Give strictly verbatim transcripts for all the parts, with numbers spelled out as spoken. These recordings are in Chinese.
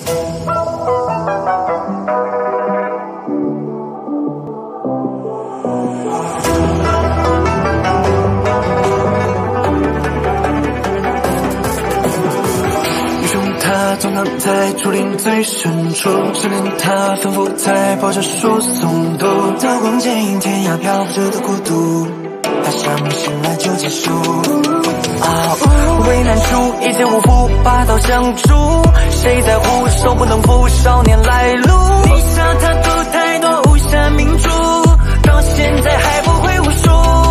总藏在竹林最深处，思念它仿佛在抱着树松动，刀光剑影，天涯漂浮着的孤独，它像醒来就结束。啊，为难处，一介无福，拔刀相助，谁在乎手不能负少年来路？你想他读太多武侠名著，到现在还不会武术，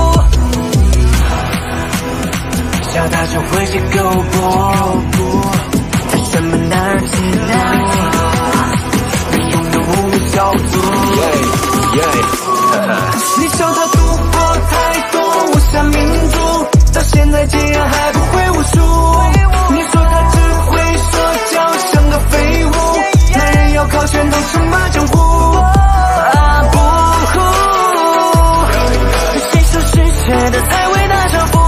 笑他就会写勾布。什么男儿气概，没用的无名小卒。你笑他读过太多武侠名著，到现在竟然还不会武术。你说他只会说教，像个废物。男人要靠拳头称霸江湖。啊不，谁说世界的才伟大丈夫？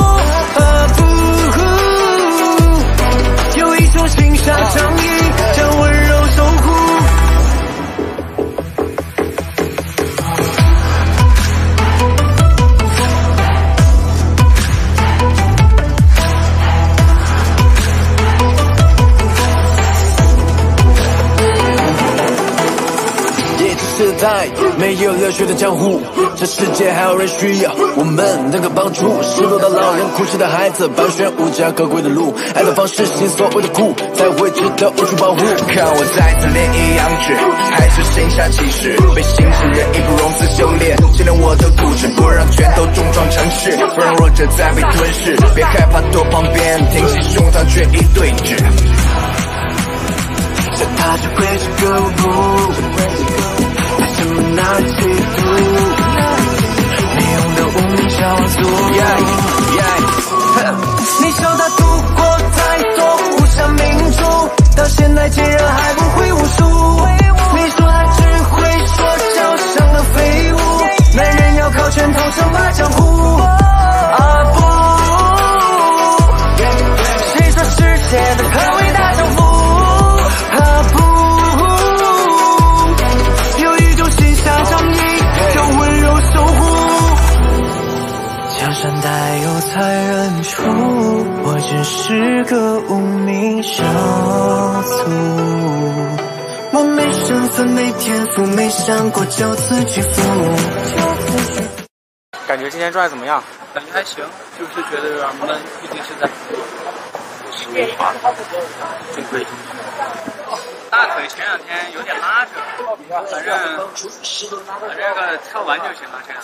心上正义，将温柔守护。也只是在没有热血的江湖，这世界还有人需要我们能够帮助。失落的老人，哭泣的孩子，搬选无价可贵的路。爱的方式，心所谓的苦，才会值得无处保护。看我再次炼一阳指，还是心下气势，被新时人义不容辞修炼，训练我的骨质，不让拳头重创城市，不让弱者再被吞噬。别害怕躲旁边，挺起胸膛决一对峙。这他是会是个不，为什么那嫉妒？没用的无名小卒。Yeah, yeah. 你笑他读过太多武侠名著，到现在竟然还不会武术。你说他只会说教，像个废物。男人要靠拳头称霸江湖。啊不，谁说世界的可伟大丈夫？啊不，有一种心下正义，叫温柔守护。江山代有才人出，我只是个无名小卒。我没身份，没天赋，没想过就此屈服。 感觉今天状态怎么样？ 感觉还行，就是觉得有点闷，毕竟是在实物化，真亏。大腿前两天有点拉着，反正反正这个跳完就行了，这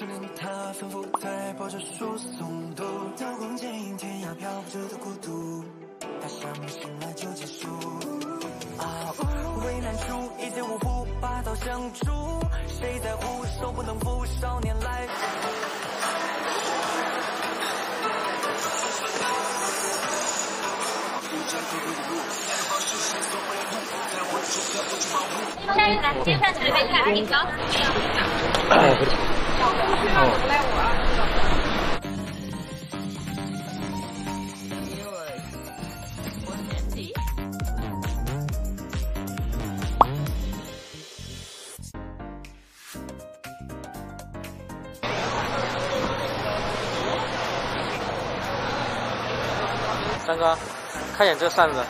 下一来，接上去了，别看你高。 三哥，看眼这扇子。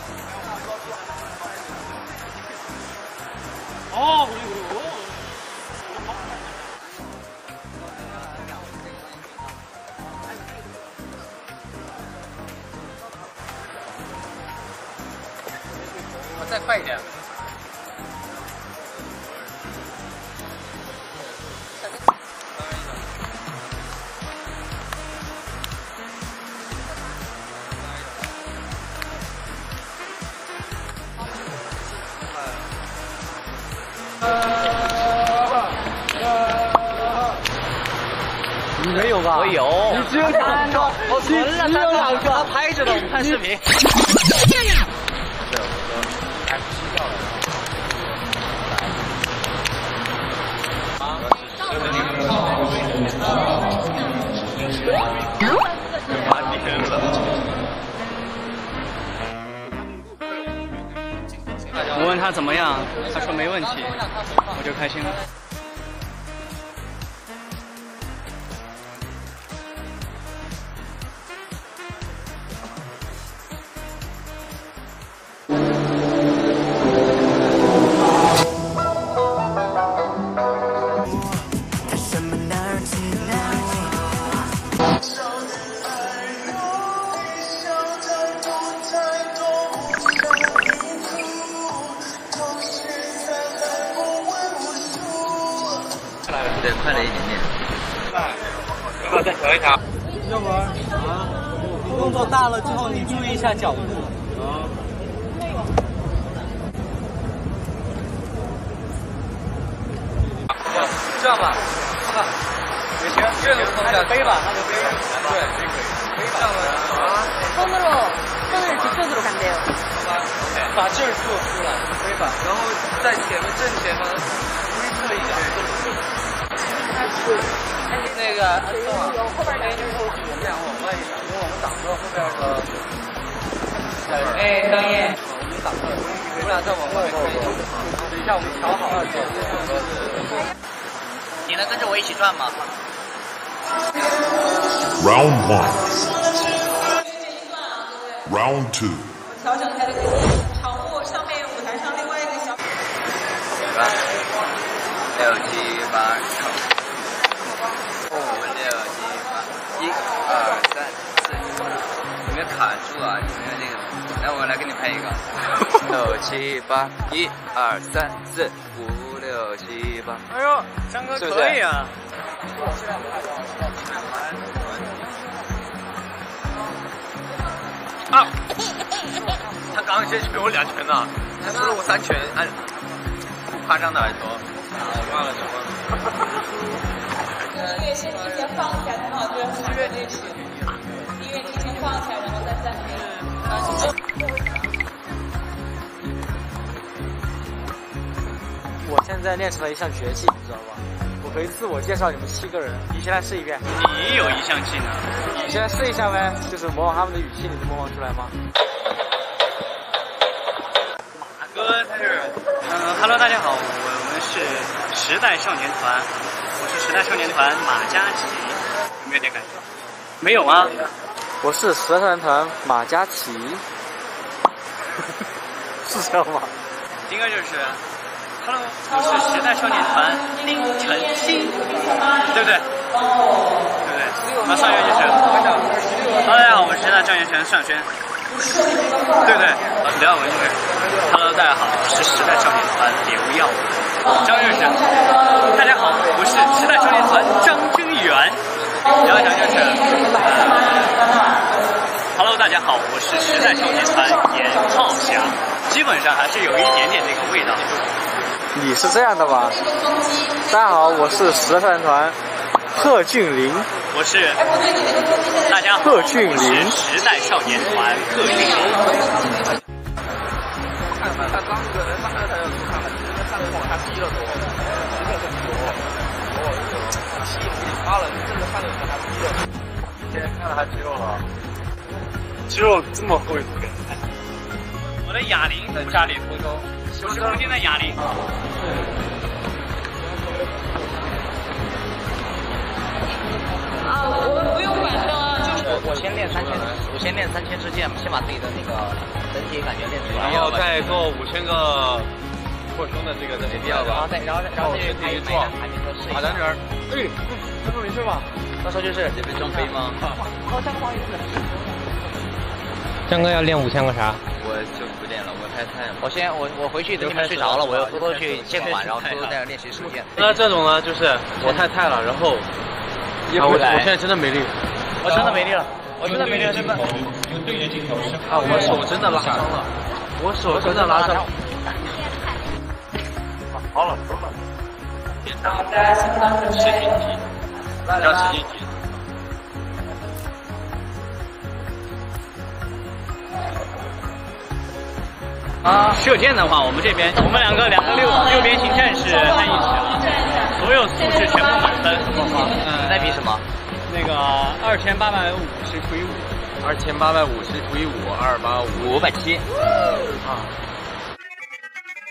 哦，我再快一点。 你没有吧？我有。你只有两个，我存了，只有两个，他拍着的，我们看视频。八点了。 我问他怎么样，他说没问题，我就开心了。 对，快了一点点。 要不要再调一调？ 要不然啊，你动作大了之后，你注意一下角度。啊。 这样吧，吧，也行，这个放下背吧，那就背。对，这可以。背吧。啊。 손으로 손을 뒤쪽으로 간대요. 把劲儿做出来，背吧，然后在前面正前方推侧一点。那个安东啊，后边那就是我们两个往外一点，因为我们挡住了后边的。哎，张毅，我们挡住了，我们俩再往外推。等一下，我们调好了。你能跟着我一起转吗 ？Round one. Round two. 调整台的场务上面舞台上另外一个小。 六七八九。五六七八，一二三四，有没有卡住啊？有没有这个？来，我来给你拍一个。六七八，一二三四，五六七八。 哎呦，张哥可以啊！啊！ 他刚刚先去给我两拳呢，他输了我三拳，按不夸张的来说，忘了什么。 乐先提前放起来，很好，就是很热这曲。音乐提前放起来，然后再暂停。 我现在练成了一项绝技，你知道吧？我可以自我介绍你们七个人，你先来试一遍。 你有一项技能， 你先来试一下呗，就是模仿他们的语气，你能模仿出来吗？ 马哥他是，嗯 ，Hello， 大家好，我我们是时代少年团。我是时代少年团马嘉祺，有没有点感觉？没有啊。 我是时代少年团马嘉祺，是这样吗？ 应该就是 ，Hello， 我是时代少年团丁晨曦，对不对？对不对？那上一位就是 ，Hello， 大家好，我是时代少年团尚轩，对不对？第二位就是 ，Hello， 大家好，我是时代少年团刘耀。张律师，大家好，我是时代少年团张真源。然后想就是 ，Hello， 大家好，我是时代少年团严浩翔。基本上还是有一点点那个味道。 你是这样的吧？大家好，我是时代少年团贺峻霖。 我是大家好， 贺峻霖， 时代少年团贺峻霖。 看吧，他刚这个人上来他就看了，看着往下低了多，真的很多，哦，吸引力发了，真的看着往下低了。现在看了他肌肉了， 肌肉这么厚一根。我的哑铃在家里偷偷，九十公斤的哑铃。 啊，我们不用管的，就是我我先练三千，我先练三千支箭，先把自己的那个整体感觉练出来， 然后再做五千个扩胸的这个，这没必要吧？ 然后再然后然后再身体一做， 打两点儿， 哎，他说没事吧？ 到时候就是这边中飞吗？ 好像不好意思。 江哥要练五千个啥？ 我就不练了，我太菜了。我先我我回去等你们睡着了，我要偷偷去健馆，然后偷偷在这练习实践。 那这种呢，就是我太菜了，然后啊，我我现在真的没力， 我真的没力了，我真的没力了，真的。 啊，我手真的拉伤了，我手真的拉伤。 好了，走了。实体体，叫实体体。 啊，射箭的话，我们这边我们两个两个六六边形战士在一起了，所有素质全部满分。 嗯，在比什么？ 那个二千八百五十除以五， 二千八百五十除以五，二八五五百七。 啊。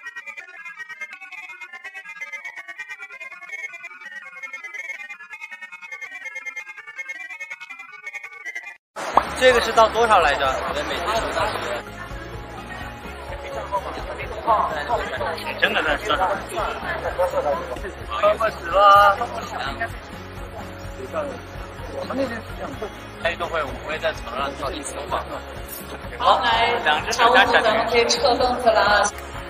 这个是到多少来着？真的在这。快死了！ 开运动会我们会在场上跳起风嘛。 好，两只手加下去。 可以撤动子了。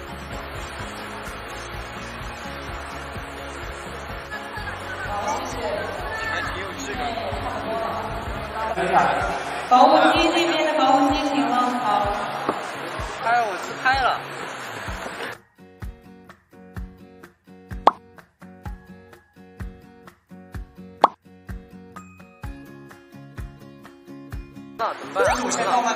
保温机那边的保温机停了，好。 哎，我自拍了。 那怎么办？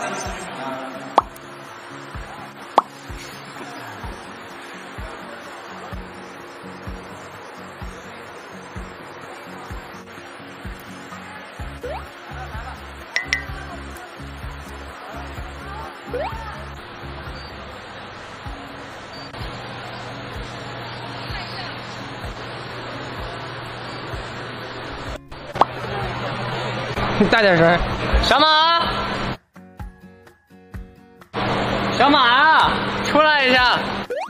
大点声！ 小马，小马，出来一下！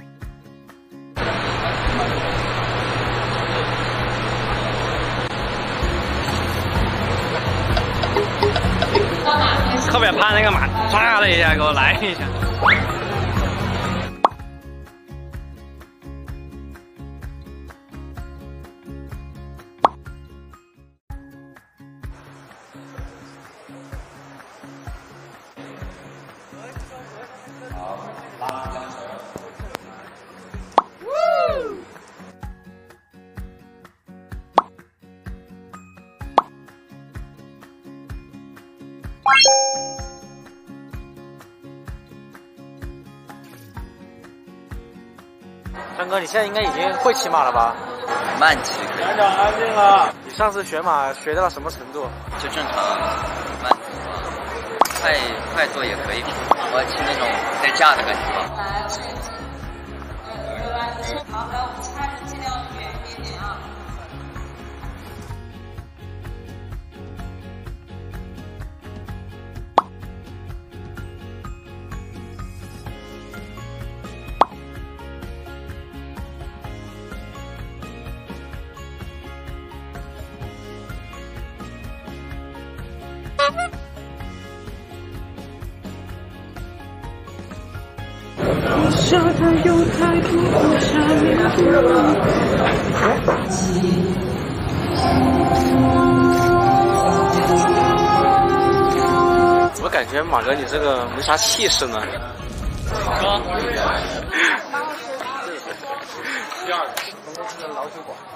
特别怕那个马唰了一下，给我来一下。 张哥，你现在应该已经会骑马了吧？ 慢骑可以。 班长安静了。你上次学马学到了什么程度？ 就正常慢骑嘛，快快做也可以。我骑那种带架的感觉吧。 来，试一试。好，来，我们掐着尽量远一点点啊。 沙滩有太多的下面怎么感觉马哥你这个没啥气势呢？ 说。 第二个，我们是老酒馆，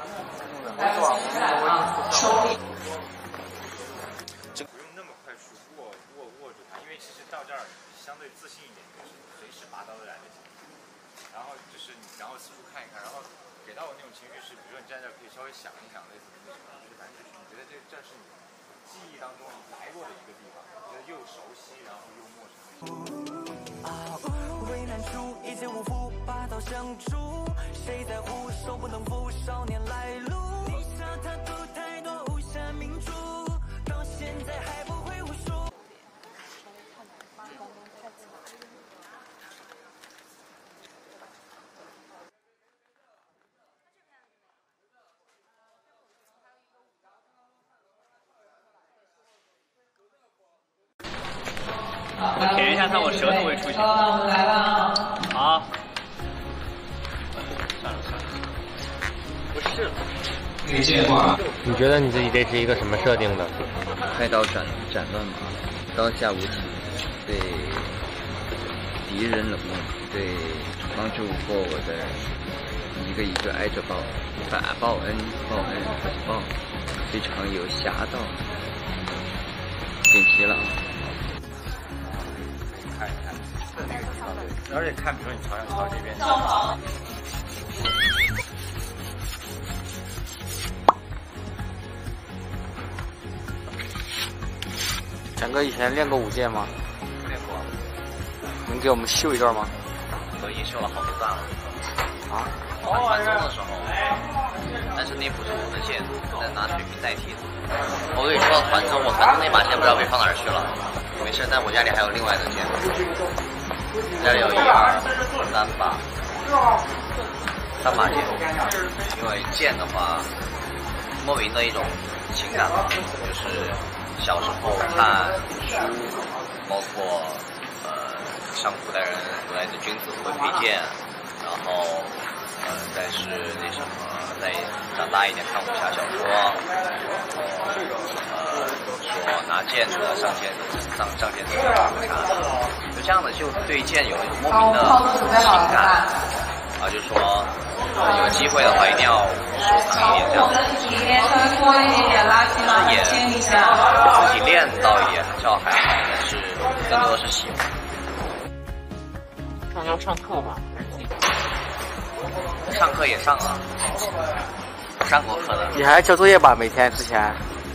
这不用那么快速握握握住它，因为其实到这儿相对自信一点，就是随时拔刀都来得及。然后就是你，然后四处看一看，然后给到我那种情绪是，比如说你站在这儿可以稍微想一想，类似于那种，就是反正就是你觉得这这是你记忆当中来过的一个地方，觉得又熟悉，然后又陌生。 为难处，一剑无负，拔刀相助，谁在乎手不能负少年来路？地下他赌太多无暇明珠，到现在还不会武术。 我舔一下它，我舌头会出血。 好，我们来了啊！ 好。算了算了，不是了。 你觉得你自己这是一个什么设定的？ 开刀斩斩乱麻，刀下无情，对敌人冷漠，对帮助过我的人一个一个挨着报，反报恩，报恩反报，非常有侠道。点题了。 看一看，在那个地方对，而且看，比如说你朝向朝这边。 强哥以前练过舞剑吗？ 练过。 能给我们秀一段吗？ 我已经秀了好多段了。 啊？ 传宗的时候，但是那不是我的剑，在拿水瓶代替的。我跟你说到传宗，我传宗那把剑不知道被放哪儿去了。 没事，但我家里还有另外的剑，家里有一二三把三把剑，因为剑的话，莫名的一种情感吧，就是小时候看书，包括呃上古代人古代的君子会佩剑，然后呃再是那什么，再长大一点看武侠小说，呃说拿剑的上剑上上剑的就这样的就对剑有一种莫名的情感，啊就说有机会的话一定要收藏一点这样的，其实也自己练倒也倒还好，但是更多是喜欢。 上要上课吧？ 上课也上了，上过课的。 你还交作业吧？每天之前。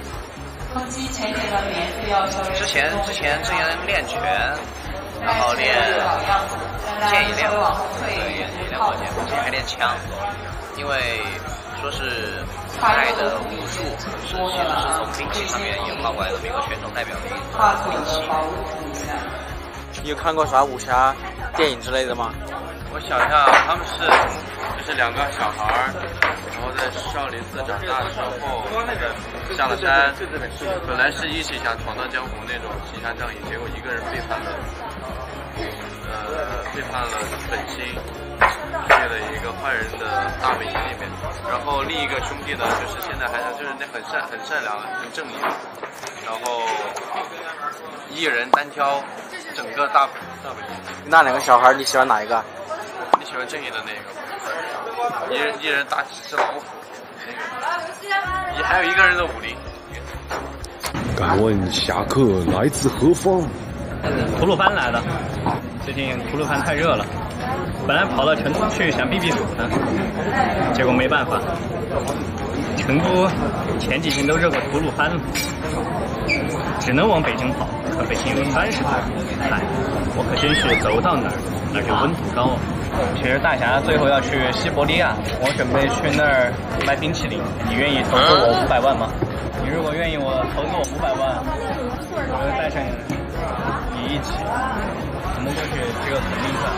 之前之前之前练拳，然后练剑也练过，对，也也练过剑，之前还练枪，因为说是古代的武术是其实是从兵器上面演化过来的，每个拳种代表的一个兵器。 你有看过啥武侠电影之类的吗？ 我想一下，他们是就是两个小孩儿，然后在少林寺长大之后，下了山，本来是一起想闯荡江湖那种行侠仗义，结果一个人背叛了，呃，背叛了本心，去了一个坏人的大本营里面。然后另一个兄弟呢，就是现在还就是那很善很善良很正义，然后一人单挑整个大大本营。 那两个小孩你喜欢哪一个？ 你喜欢正义的那个，一人一人打几只老虎，你还有一个人的武力。 敢问侠客来自何方？ 吐鲁番来的，最近吐鲁番太热了，本来跑到成都去想避避暑呢，结果没办法，成都前几天都热过吐鲁番了，只能往北京跑。可北京有三十度，嗨，我可真是走到哪儿哪儿就温度高啊。其实大侠最后要去西伯利亚，我准备去那儿卖冰淇淋，你愿意投资我五百万吗？你如果愿意我投资我五百万，我就带上你一起，我们过去这个土地上。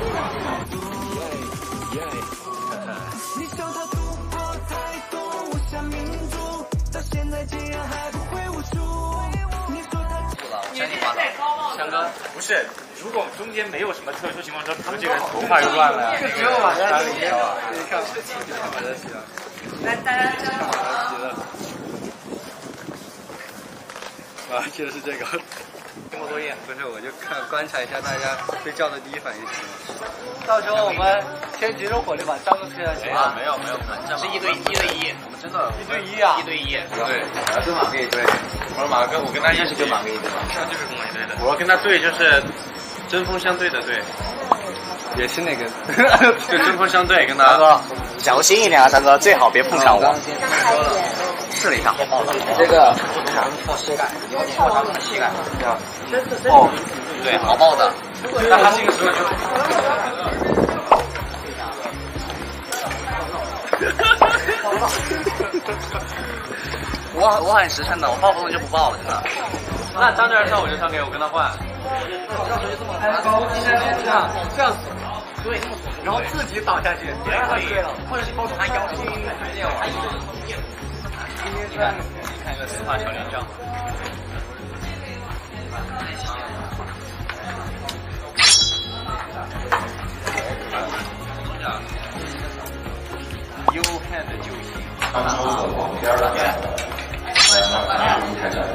你笑他赌博太多，无暇民主，到现在竟然还不会武术。你说他翔哥，不是，如果中间没有什么特殊情况说，这个人头发就乱了呀。只有往下里面，你看，好的行。来，大家这样好的啊，其实是这个。 期末作业不是，我就看观察一下大家睡觉的第一反应是什么。 到时候我们先集中火力把张哥推下去。 啊，没有没有， 是一对一对一，我们真的一对一啊， 一对一。 对， 跟马哥一对。 我说马哥，我跟他一起跟马哥一对吧？ 那就是跟我一对的。我要跟他对，就是针锋相对的对。 也是那个， 就针锋相对，跟他。 张哥，小心一点啊，张哥，最好别碰上我。试了一下，好不好？这个破膝盖，你会破伤他的膝盖。对啊。哦，对，好爆的。 那他这个时候就。 我我很实诚的，我爆不动就不爆了，真的。 那张这儿上我就上给我跟他换。 这样这样子，对，然后自己倒下去， 也可以， 或者是抱住他腰，轻轻的这样。 你看，你看一个神话小连招。 U hand 救星。 刚抽走旁边的，来，开始。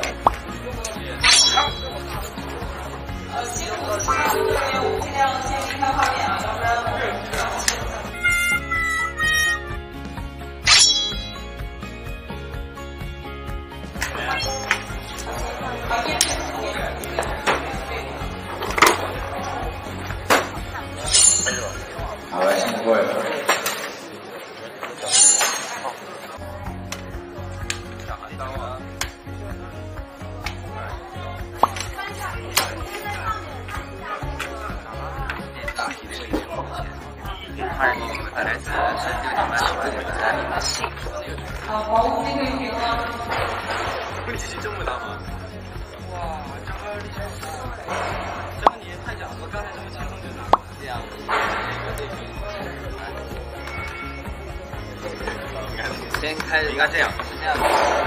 辛苦的是这边我们尽量先离开画面啊，要不然我们好嘞，辛苦了。 来自深圳你们喜欢的男性。 啊，保护那个有吗？ 会机器这么大吗？ 哇，这个样。先开始，应该这样，这样。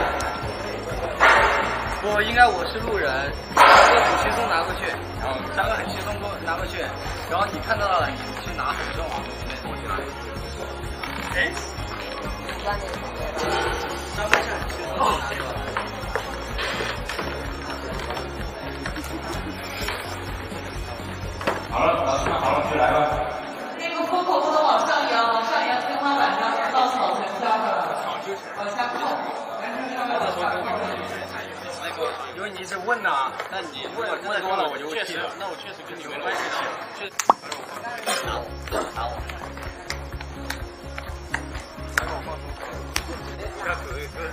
不，应该我是路人，这个很轻松拿过去，然后三个很轻松过拿过去，然后你看到了，你去拿很重，对，我去拿。哎，三个是很轻松的。 好了，老师们好了，就来吧。 那个扣扣不能往上扬，往上扬天花板上稻草全下来了，往下扣，完成上面往下扣。 那个，因为你一直问呐，那你问问多了我就会记得。那我确实跟你没关系的，确实。打我，打我。不要隔一隔。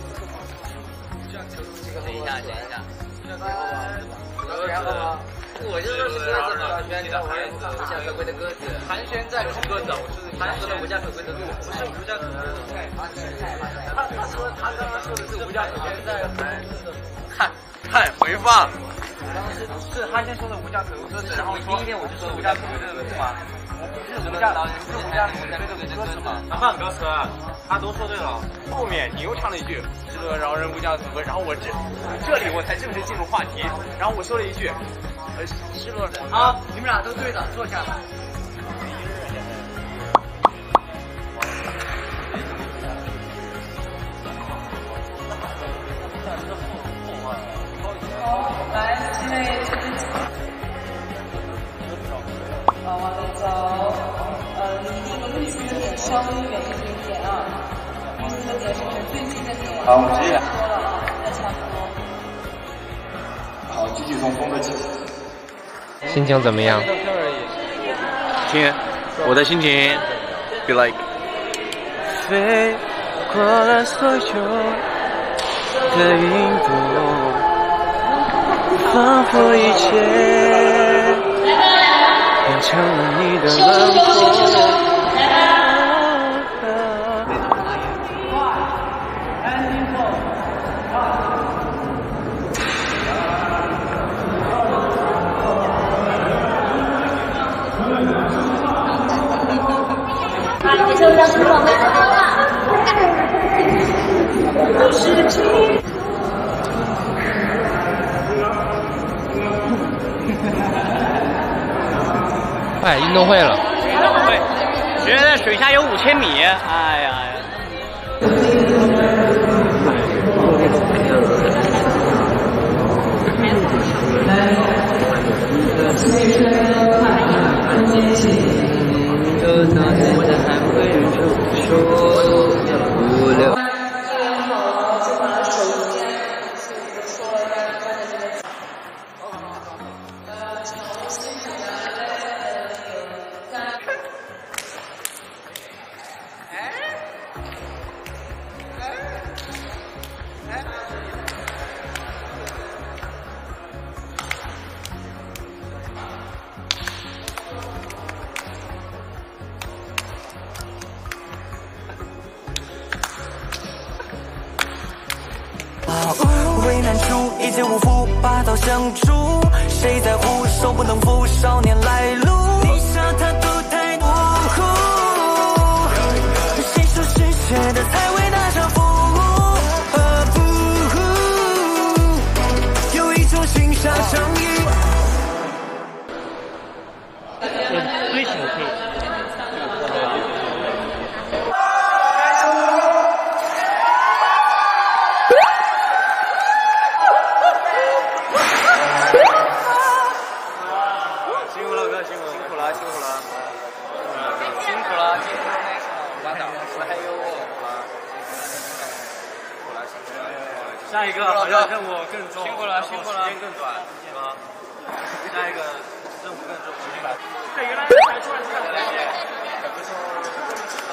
等一下，等一下。然后。我就是鸽子嘛，轩的孩子，无家可归的鸽子。寒暄在出鸽子，我是寒说的无家可归的鹿，不是无家可归的鹿。他他说他刚刚说的是无家可归在孩子。看看回放。 是他先说的无家可归鸽子，然后第一遍我就说无家可归的鹿嘛。我不是无家，你不是无家可归的鸽子吗？他放歌词，他都说对了。后面你又唱了一句“是个饶人无家可归”，然后我这这里我才正式进入话题，然后我说了一句。呃，失落人。好，你们俩都对了，坐下吧。 好，来，现在啊，往里走，呃，离这个绿色的点稍微远一点点啊，绿色的点是最近的点。 好，我们接着。 说了啊，再差不多。 好，继续从风格起。 心情怎么样？ 听，我的心情 ，be like， 飞过了所有的云朵，仿佛一切变成了你的轮廓。 你就让是我们的话。 快，运动会了。 运动会，觉得水下有五千米，哎呀。 我的还会忍住说不了。 为难处，一介无福，拔刀相助。谁在乎，手不能扶少年来路。你杀他都太模糊，谁说失血的才伟大丈夫？啊不，有一种心杀相遇。 追求可以。下一个好像任务更重，辛苦了，辛苦了，时间更短，是吧？下一个任务更重，时间短。对，原来才出来这样。